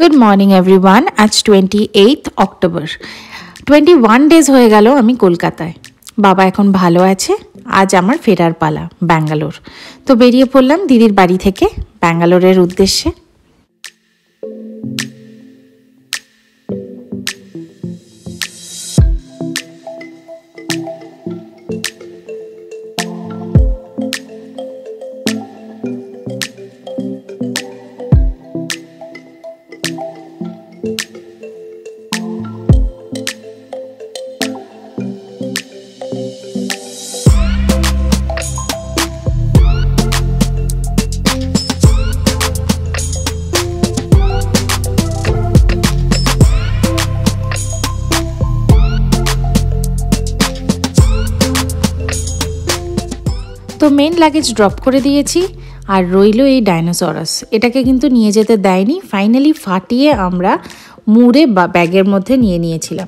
Good morning everyone. आज 28 October 21 days हो गেল আমি কলকাতায়। বাবা এখন ভালো আছে। আজ আমার ফেরার পালা ব্যাঙ্গালোর। তো বেরিয়ে পড়লাম দিদির বাড়ি থেকে ব্যাঙ্গালোরের উদ্দেশ্যে। তো মেন লাগেজ ড্রপ করে দিয়েছি আর রইলো এই ডাইনোসরাস। এটাকে কিন্তু নিয়ে যেতে দেয়নি, ফাইনালি ফাটিয়ে আমরা মুড়ে বা ব্যাগের মধ্যে নিয়ে নিয়েছিলাম।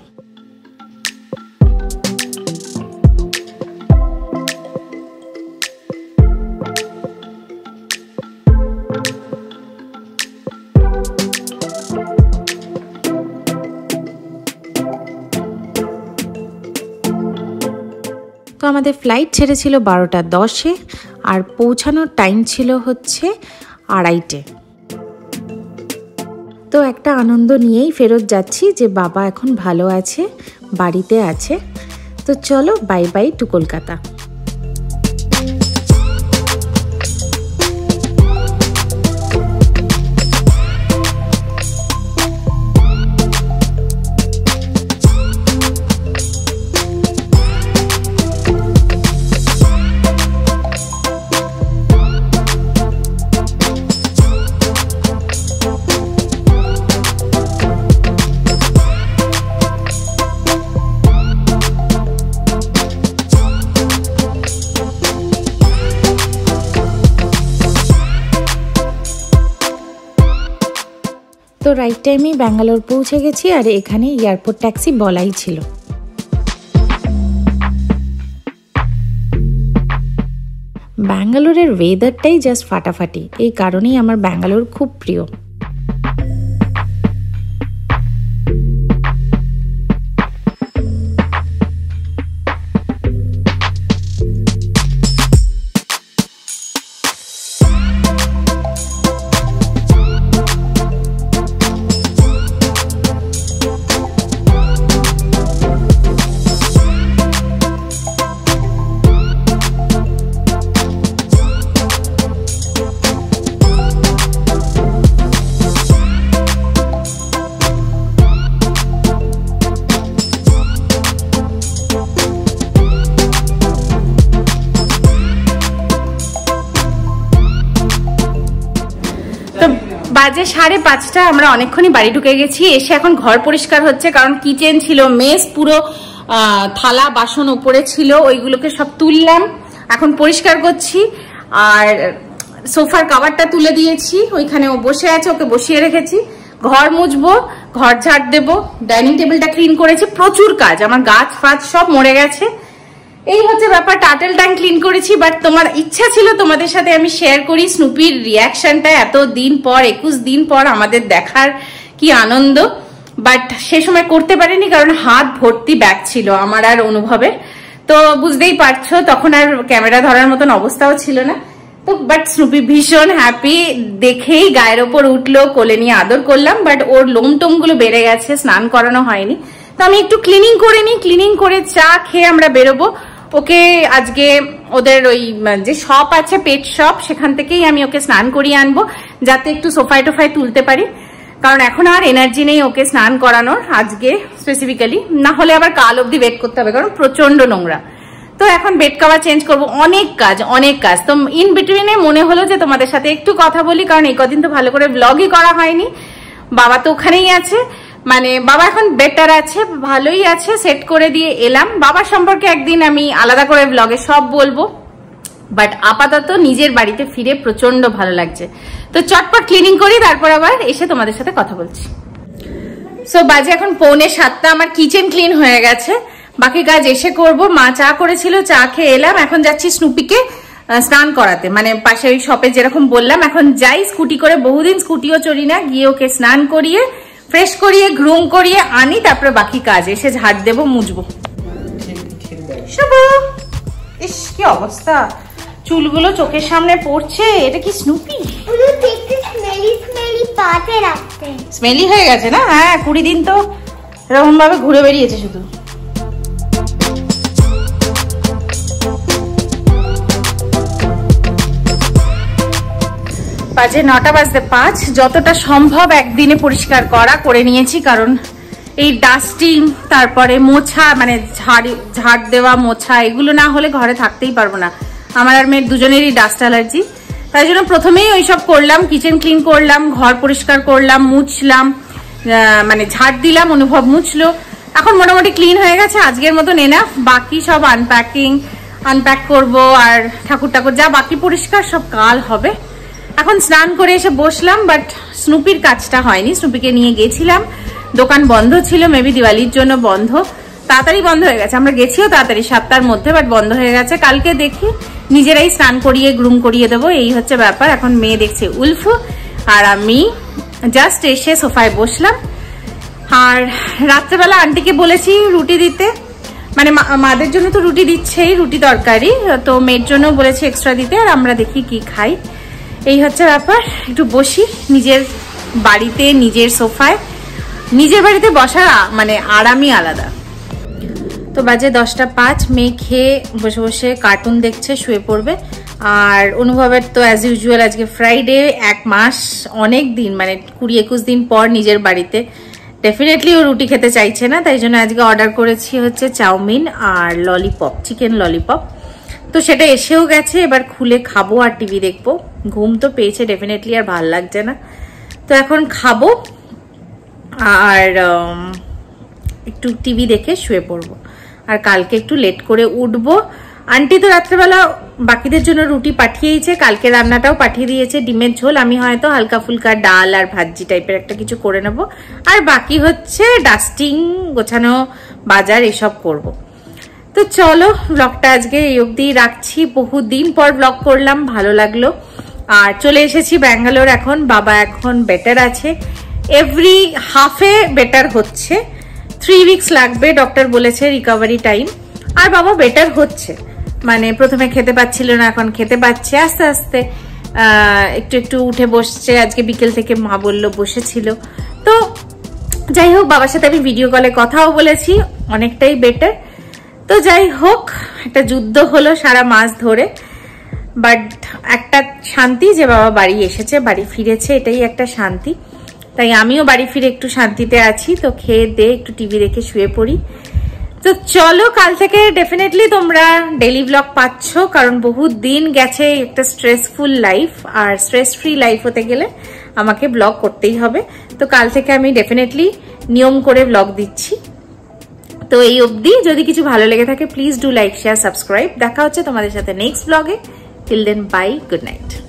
তো আমাদের ফ্লাইট ছেড়েছিল 12টা 10-এ আর পৌঁছানোর টাইম ছিল হচ্ছে 2:30-টে। তো একটা আনন্দ নিয়েই ফেরত যাচ্ছি যে বাবা এখন ভালো আছে, বাড়িতে আছে। তো চলো বাই বাই টু কলকাতা। তো রাইট টাইমেই ব্যাঙ্গালোর পৌঁছে গেছি আর এখানে এয়ারপোর্ট ট্যাক্সি বলাই ছিল। ব্যাঙ্গালোরের ওয়েদারটাই জাস্ট ফাটাফাটি, এই কারণেই আমার ব্যাঙ্গালোর খুব প্রিয়। বাজে 5:30, আমরা অনেকক্ষণই বাড়ি ঢুকে গেছি। এসে এখন ঘর পরিষ্কার হচ্ছে, কারণ কিচেন ছিল মেস, পুরো থালা বাসন উপরে ছিল, ওইগুলোকে সব তুললাম, এখন পরিষ্কার করছি। আর সোফার কভারটা তুলে দিয়েছি, ওইখানে ও বসে আছে, ওকে বসিয়ে রেখেছি। ঘর মুছবো, ঘর ঝাড় দেবো, ডাইনিং টেবিলটা ক্লিন করেছি। প্রচুর কাজ, আমার গাছ ফাছ সব মরে গেছে। এই হচ্ছে ব্যাপার। টাটেল ট্যাঙ্ক ক্লিন করেছি, বাট তোমার ইচ্ছা ছিল তোমাদের সাথে আমি শেয়ার করি স্নুপির রিয়াকশনটা। এত দিন পর, 21 দিন পর আমাদের দেখার কি আনন্দ, বাট সে সময় করতে পারিনি কারণ হাত ভর্তি ব্যাগ ছিল আমার আর অনুভবের। তো বুঝতেই পারছো তখন আর ক্যামেরা ধরার মতন অবস্থাও ছিল না। তো বাট স্নুপি ভীষণ হ্যাপি, দেখেই গায়ের ওপর উঠলো, কোলে নিয়ে আদর করলাম। বাট ওর লোম টোম গুলো বেড়ে গেছে, স্নান করানো হয়নি। তো আমি একটু ক্লিনিং করে নিই, ক্লিনিং করে চা খেয়ে আমরা বেরোবো। ওকে আজকে ওদের ওই যে শপ আছে পেট শপ, সেখান থেকেই আমি ওকে স্নান করিয়ে আনবো, যাতে একটু সোফায় টোফায় তুলতে পারি, কারণ এখন আর এনার্জি নেই ওকে স্নান করানোর আজকে স্পেসিফিক্যালি। না হলে আবার কাল অব্দি ওয়েট করতে হবে, কারণ প্রচন্ড নোংরা। তো এখন বেড কভার চেঞ্জ করবো, অনেক কাজ অনেক কাজ। তো ইন বিটুইনে মনে হলো যে তোমাদের সাথে একটু কথা বলি, কারণ এই কদিন তো ভালো করে ব্লগই করা হয়নি। বাবা তো ওখানেই আছে, মানে বাবা এখন বেটার আছে, ভালোই আছে, সেট করে দিয়ে এলাম। বাবার সম্পর্কে একদিন আমি আলাদা করে ব্লগে সব বলবো, বাট আপাতত নিজের বাড়িতে ফিরে প্রচন্ড ভালো লাগছে। তো চটপট ক্লিনিং করি, তারপর আবার এসে তোমাদের সাথে কথা বলছি। সো বাজে এখন 6:45, আমার কিচেন ক্লিন হয়ে গেছে, বাকি কাজ এসে করব। মা চা করেছিল, চা খেয়ে এলাম। এখন যাচ্ছি স্নুপিকে স্নান করাতে, মানে পাশে ওই শপে যেরকম বললাম। এখন যাই স্কুটি করে, বহুদিন স্কুটিও চড়ি না, গিয়ে ওকে স্নান করিয়ে ফ্রেশ করিয়ে গ্রুম করিয়ে আনি, তারপরে বাকি কাজ। এসে ঝাড় দেবো, মুছবো। ইস কি অবস্থা, চুলগুলো চোখের সামনে পড়ছে। এটা কি স্নুপি? স্মেলি হয়ে গেছে না? হ্যাঁ, 20 দিন তো এরকম ভাবে ঘুরে বেরিয়েছে শুধু। বাজে 9টা বাজতে 5। যতটা সম্ভব একদিনে পরিষ্কার করে নিয়েছি, কারণ এই ডাস্টিং, তারপরে মোছা, মানে ঝাড় দেওয়া, মোছা, এগুলো না হলে ঘরে থাকতেই পারবো না। আমার আর মেয়ের দুজনেরই ডাস্ট অ্যালার্জি, তাই জন্য প্রথমেই ওইসব করলাম। কিচেন ক্লিন করলাম, ঘর পরিষ্কার করলাম, মুছলাম, মানে ঝাড় দিলাম, অনুভব মুছলো। এখন মোটামুটি ক্লিন হয়ে গেছে, আজকের মতন এনাফ। বাকি সব আনপ্যাক করব, আর ঠাকুর যা বাকি পরিষ্কার সব কাল হবে। এখন স্নান করে এসে বসলাম, বাট স্নুপির কাজটা হয়নি। স্নুপিকে নিয়ে গেছিলাম, দোকান বন্ধ ছিল, মেবি দিওয়ালির জন্য বন্ধ। তাড়াতাড়ি বন্ধ হয়ে গেছে, আমরা গেছিও তাড়াতাড়ি 7টার মধ্যে, বাট বন্ধ হয়ে গেছে। কালকে দেখি নিজেরাই স্নান করিয়ে গ্রুম করিয়ে দেবো, এই হচ্ছে ব্যাপার। এখন মেয়ে দেখছে উলফু, আর আমি জাস্ট এসে সোফায় বসলাম। আর রাত্রেবেলা আন্টিকে বলেছি রুটি দিতে, মানে মাদের জন্য তো রুটি দিচ্ছেই, রুটি তরকারি, তো মেয়ের জন্য বলেছি এক্সট্রা দিতে। আর আমরা দেখি কি খাই, এই হচ্ছে ব্যাপার। একটু বসি নিজের বাড়িতে, নিজের সোফায়। নিজের বাড়িতে বসার মানে আরামই আলাদা। তো বাজে 10টা 5, মেয়ে খেয়ে বসে বসে কার্টুন দেখছে, শুয়ে পড়বে। আর অনুভবের তো অ্যাজ ইউজুয়াল আজকে ফ্রাইডে, 1 মাস অনেক দিন, মানে 20-21 দিন পর নিজের বাড়িতে। ডেফিনেটলি ও রুটি খেতে চাইছে না, তাই জন্য আজকে অর্ডার করেছি হচ্ছে চাউমিন আর ললিপপ, চিকেন ললিপপ। তো সেটা এসেও গেছে, এবার খুলে খাবো আর টিভি দেখবো। ঘুম তো পেয়েছে ডেফিনেটলি, আর ভাল লাগছে না, তো এখন খাবো আর একটু টিভি দেখে শুয়ে পড়বো। আর কালকে একটু লেট করে উঠবো। আন্টি তো রাত্রেবেলা বাকিদের জন্য রুটি পাঠিয়েছে, কালকে রান্নাটাও পাঠিয়ে দিয়েছে, ডিমের ঝোল। আমি হয়তো হালকা ফুলকা ডাল আর ভাজি টাইপের একটা কিছু করে নেব। আর বাকি হচ্ছে ডাস্টিং, গোছানো, বাজার, এসব করব। তো চলো, ব্লগটা আজকে এই অবধি রাখছি। বহুদিন পর ব্লগ করলাম, ভালো লাগলো। আর চলে এসেছি ব্যাঙ্গালোর এখন। বাবা এখন বেটার আছে, এভরি হাফে বেটার হচ্ছে। 3 উইকস লাগবে ডক্টর বলেছে রিকভারি টাইম। আর বাবা বেটার হচ্ছে, মানে প্রথমে খেতে পাচ্ছিল না, এখন খেতে পাচ্ছে আস্তে আস্তে। একটু একটু উঠে বসছে, আজকে বিকেল থেকে মা বললো বসেছিল। তো যাই হোক, বাবার সাথে আমি ভিডিও কলে কথাও বলেছি, অনেকটাই বেটার। তো যাই হোক, একটা যুদ্ধ হলো সারা মাস ধরে, বাট একটা শান্তি যে বাবা বাড়ি এসেছে, বাড়ি ফিরেছে, এটাই একটা শান্তি। তাই আমিও বাড়ি ফিরে একটু শান্তিতে আছি। তো খেয়ে দে একটু টিভি দেখে শুয়ে পড়ি। তো চলো, কাল থেকে ডেফিনেটলি তোমরা ডেইলি ব্লগ পাচ্ছ, কারণ বহুত দিন গেছে একটা স্ট্রেসফুল লাইফ, আর স্ট্রেস ফ্রি লাইফ হতে গেলে আমাকে ব্লগ করতেই হবে। তো কাল থেকে আমি ডেফিনেটলি নিয়ম করে ব্লগ দিচ্ছি। তো এই অবধি, যদি কিছু ভালো লেগে থাকে please do like, share, subscribe. দেখা হচ্ছে তোমাদের সাথে নেক্সট ব্লগে। Till then, bye, good night.